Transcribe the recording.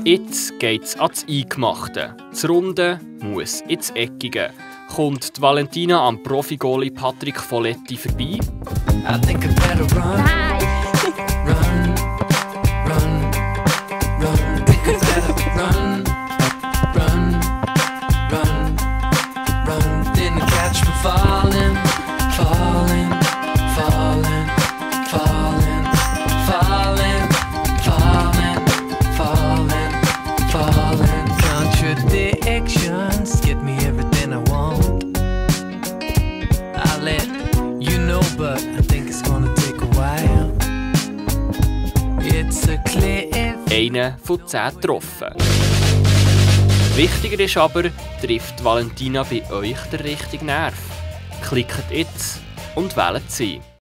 Jetzt geht's ans Eingemachte. Das Runde muss ins Eckige. Kommt die Valentina am Profi-Goalie Patrick Folletti vorbei? I think I better run. Run, run, run. Think I better run, run, run, run. Didn't catch me falling, falling, falling, falling, falling, falling, falling, falling. Contradictions get me everything I want. I'll let you know, but I think it's gonna take a while. It's a cliff. Einer von 10 getroffen. Wichtiger ist aber, trifft Valentina bei euch den richtigen Nerv. Klickt jetzt und wählt sie.